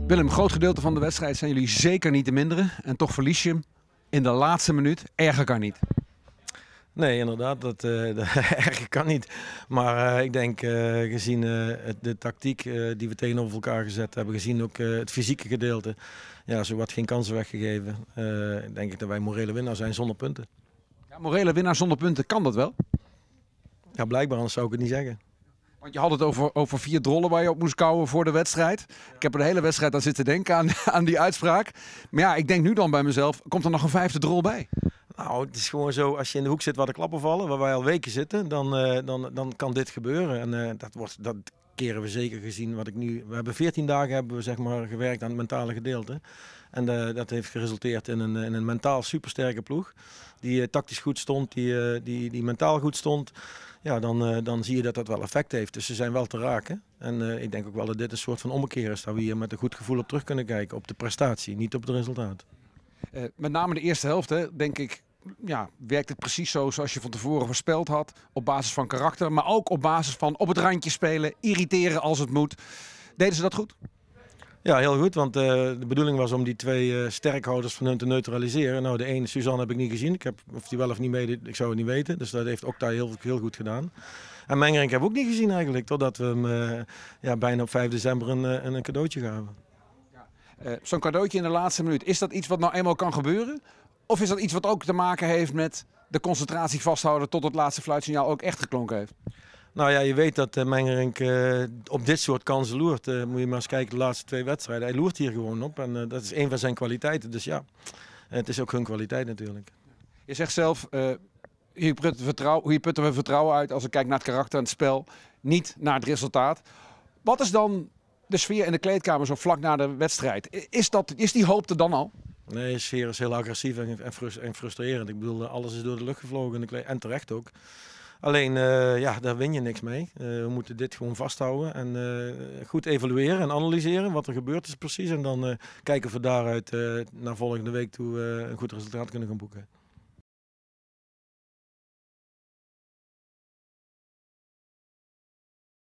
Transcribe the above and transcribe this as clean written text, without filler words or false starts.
Willem, groot gedeelte van de wedstrijd zijn jullie zeker niet de mindere. En toch verlies je hem in de laatste minuut. Erger kan niet. Nee, inderdaad, dat erger kan niet. Maar ik denk gezien de tactiek die we tegenover elkaar gezet hebben, gezien ook het fysieke gedeelte, ja, zowat geen kansen weggegeven, denk ik dat wij morele winnaar zijn zonder punten. Ja, morele winnaar zonder punten, kan dat wel? Ja, blijkbaar, anders zou ik het niet zeggen. Want je had het over 4 drollen waar je op moest kouwen voor de wedstrijd. Ik heb er de hele wedstrijd aan zitten denken aan die uitspraak. Maar ja, ik denk nu dan bij mezelf, komt er nog een 5e drol bij? Nou, het is gewoon zo, als je in de hoek zit waar de klappen vallen, waar wij al weken zitten, dan kan dit gebeuren. En dat keren we zeker gezien. We hebben 14 dagen hebben we, zeg maar, gewerkt aan het mentale gedeelte. En dat heeft geresulteerd in een mentaal supersterke ploeg. Die tactisch goed stond, die mentaal goed stond. Ja, dan zie je dat dat wel effect heeft. Dus ze zijn wel te raken. En ik denk ook wel dat dit een soort van ommekeer is. Dat we hier met een goed gevoel op terug kunnen kijken. Op de prestatie, niet op het resultaat. Met name de eerste helft, hè, denk ik, ja, werkt het precies zo zoals je van tevoren voorspeld had. Op basis van karakter, maar ook op basis van op het randje spelen, irriteren als het moet. Deden ze dat goed? Ja, heel goed, want de bedoeling was om die 2 sterkhouders van hun te neutraliseren. Nou, de ene, Suzanne, heb ik niet gezien. Of die wel of niet meedeed, ik zou het niet weten. Dus dat heeft Okta heel goed gedaan. En Mengerink hebben we ook niet gezien eigenlijk, totdat we hem bijna op 5 december een cadeautje gaven. Zo'n cadeautje in de laatste minuut, is dat iets wat nou eenmaal kan gebeuren? Of is dat iets wat ook te maken heeft met de concentratie vasthouden tot het laatste fluitsignaal ook echt geklonken heeft? Nou ja, je weet dat Mengerink op dit soort kansen loert. Moet je maar eens kijken de laatste 2 wedstrijden. Hij loert hier gewoon op en dat is een van zijn kwaliteiten. Dus ja, het is ook hun kwaliteit natuurlijk. Je zegt zelf, hier putten we vertrouwen uit als ik kijk naar het karakter en het spel. Niet naar het resultaat. Wat is dan de sfeer in de kleedkamer zo vlak na de wedstrijd? Is die hoop er dan al? Nee, de sfeer is heel agressief en frustrerend. Ik bedoel, alles is door de lucht gevlogen en terecht ook. Alleen, ja, daar win je niks mee. We moeten dit gewoon vasthouden en goed evalueren en analyseren wat er gebeurd is precies. En dan kijken of we daaruit naar volgende week toe een goed resultaat kunnen gaan boeken.